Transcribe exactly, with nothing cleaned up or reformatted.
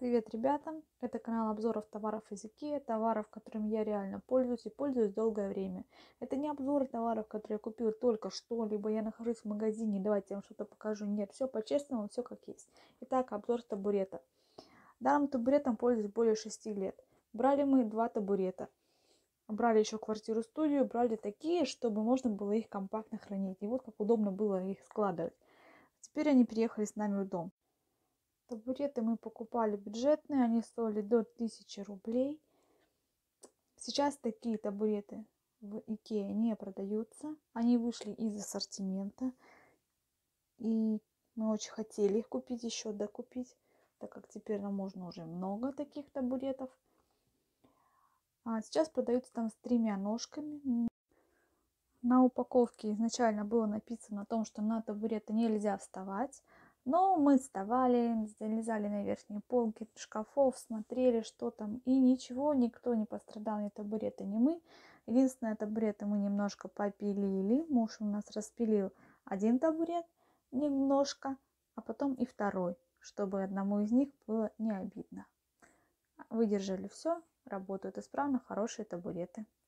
Привет, ребята! Это канал обзоров товаров из Икеа, товаров, которыми я реально пользуюсь и пользуюсь долгое время. Это не обзоры товаров, которые я купил только что, либо я нахожусь в магазине, давайте я вам что-то покажу. Нет, все по-честному, все как есть. Итак, обзор табурета. Данным табуретом пользуюсь более шести лет. Брали мы два табурета. Брали еще квартиру-студию, брали такие, чтобы можно было их компактно хранить. И вот как удобно было их складывать. Теперь они переехали с нами в дом. Табуреты мы покупали бюджетные, они стоили до тысячи рублей. Сейчас такие табуреты в Икее не продаются. Они вышли из ассортимента. И мы очень хотели их купить, еще докупить, так как теперь нам можно уже много таких табуретов. А сейчас продаются там с тремя ножками. На упаковке изначально было написано о том, что на табуреты нельзя вставать. Но мы вставали, залезали на верхние полки шкафов, смотрели, что там. И ничего, никто не пострадал, ни табуреты, ни мы. Единственное, табуреты мы немножко попилили. Муж у нас распилил один табурет немножко, а потом и второй, чтобы одному из них было не обидно. Выдержали все, работают исправно, хорошие табуреты.